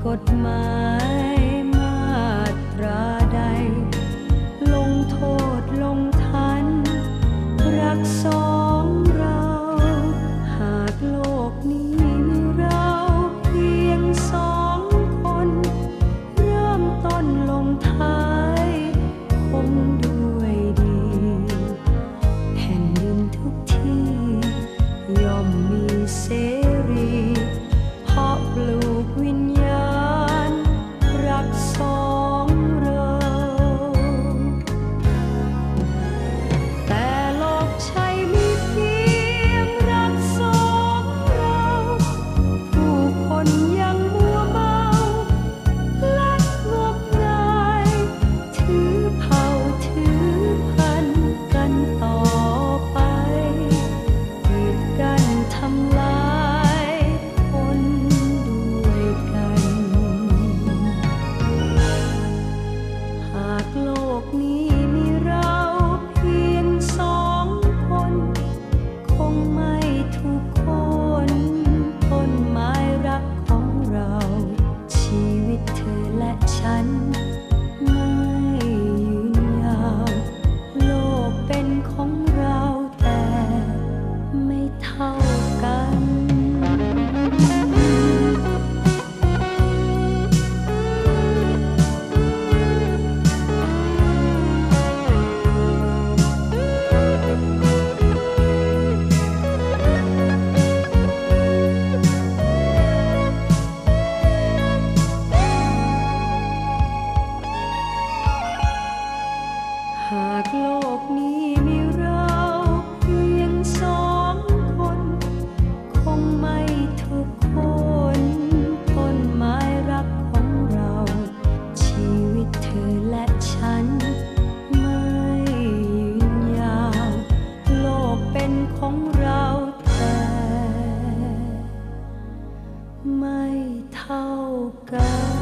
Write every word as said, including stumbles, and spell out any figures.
กฎหมายมาตราใดลงโทษลงทันรักสองเราหากโลกนี้มีเราเพียงสองคนเริ่มต้นลงท้ายคงด้วยดีแผ่นดินทุกที่ย่อมมีเสรีเพราะปลูกวิญญาณรักสองเราแต่โลกใช่มีเพียงรักสองเราผู้คนยังมัวเมาและงมงายถือเผ่าถือพันกันต่อไปกีดกันทำลายคนด้วยกันหากโลกนี้มีเราเพียงสองคนคงไม่ทุกคนต้นไม้รักของเราชีวิตเธอและฉันไม่ยืนยาวโลกเป็นของเราแต่ไม่เท่ากันหากโลกนี้มีเราเพียงสองคนคงไม่ทุกคนต้นไม้รักของเราชีวิตเธอและฉันไม่ยืนยาวโลกเป็นของเราแต่ไม่เท่ากัน